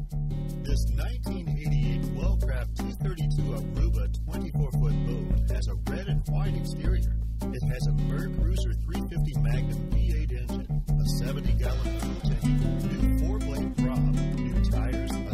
This 1988 Wellcraft 232 Aruba 24-foot boat has a red and white exterior. It has a Berg Cruiser 350 Magnum V8 engine, a 70-gallon fuel tank, new 4-blade prop, new tires,